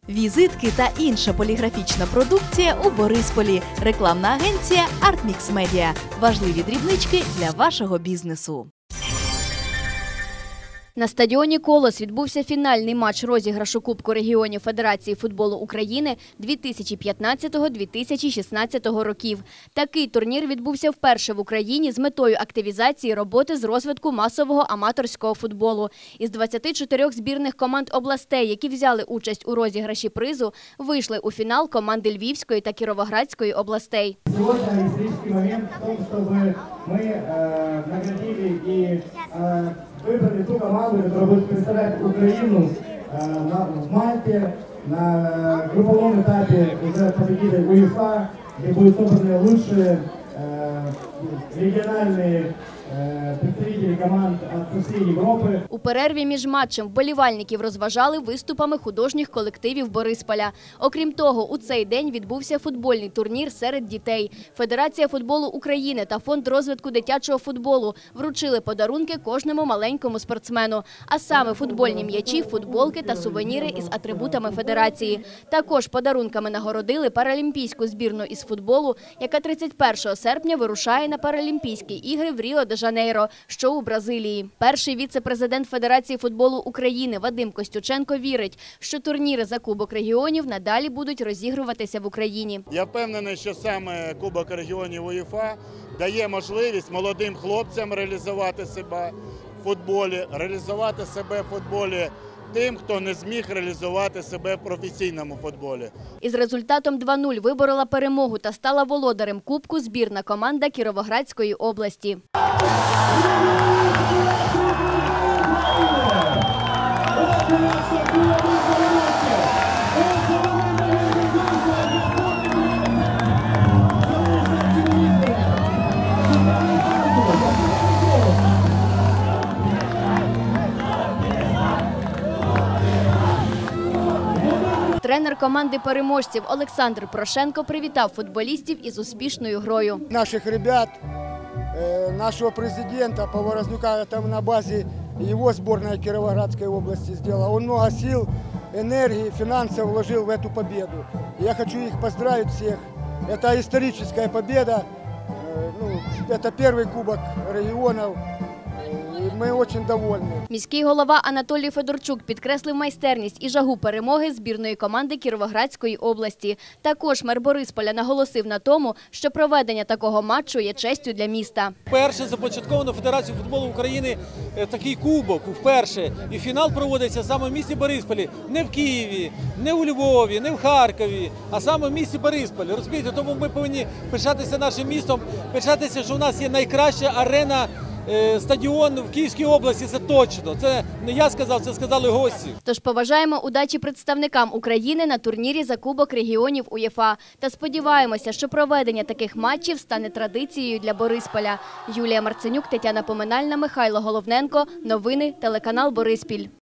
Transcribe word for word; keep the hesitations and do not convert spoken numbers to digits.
Візитки та інша поліграфічна продукція у Борисполі. Рекламна агенція «Артмікс Медіа». Важливі дрібнички для вашого бізнесу. На стадіоні «Колос» відбувся фінальний матч розіграшу Кубку регіонів Федерації футболу України дві тисячі п'ятнадцятого - дві тисячі шістнадцятого років. Такий турнір відбувся вперше в Україні з метою активізації роботи з розвитку масового аматорського футболу. Із двадцяти чотирьох збірних команд областей, які взяли участь у розіграші призу, вийшли у фінал команди Львівської та Кіровоградської областей. Сьогодні історичний момент в тому, щоб ми э, наградили і э, вибрали ту команду, яка буде представляти Україну э, на, в Мальті на групповому етапі вже победили УЄФА, де будуть собрані лучшие э, регіональні э, представители команд від всієї Європи. У перерві між матчем вболівальників розважали виступами художніх колективів Борисполя. Окрім того, у цей день відбувся футбольний турнір серед дітей. Федерація футболу України та Фонд розвитку дитячого футболу вручили подарунки кожному маленькому спортсмену, а саме футбольні м'ячі, футболки та сувеніри із атрибутами федерації. Також подарунками нагородили паралімпійську збірну із футболу, яка тридцять першого серпня вирушає на Паралімпійські ігри в Ріо-де-Жанейро, що у Бразилії. Перший віце-президент Федерації футболу України Вадим Костюченко вірить, що турніри за Кубок регіонів надалі будуть розігруватися в Україні. Я впевнений, що саме Кубок регіонів УЄФА дає можливість молодим хлопцям реалізувати себе в футболі, реалізувати себе в футболі тим, хто не зміг реалізувати себе в професійному футболі. Із результатом два нуль виборола перемогу та стала володарем Кубку збірна команда Кіровоградської області. Тренер команди переможців Олександр Порошенко привітав футболістів із успішною грою. Наших ребят, нашего президента Поворознюка, там на базе его сборная Кировоградской области сделала. Он много сил, энергии, финансов вложил в эту победу. Я хочу их поздравить всех. Это историческая победа. Ну, это первый Кубок регионов. Ми дуже довольні. Міський голова Анатолій Федорчук підкреслив майстерність і жагу перемоги збірної команди Кіровоградської області. Також мер Борисполя наголосив на тому, що проведення такого матчу є честю для міста. Вперше започатковано Федерацію футболу України такий кубок, вперше. І фінал проводиться саме в місті Борисполі. Не в Києві, не у Львові, не в Харкові, а саме в місті Борисполі. Розумієте, тому ми повинні пишатися нашим містом, пишатися, що у нас є найкраща арена, стадіон в Київській області, це точно. Це не я сказав, це сказали гості. Тож побажаємо удачі представникам України на турнірі за Кубок регіонів УЄФА. Та сподіваємося, що проведення таких матчів стане традицією для Борисполя. Юлія Марценюк, Тетяна Поминальна, Михайло Головненко. Новини, телеканал Бориспіль.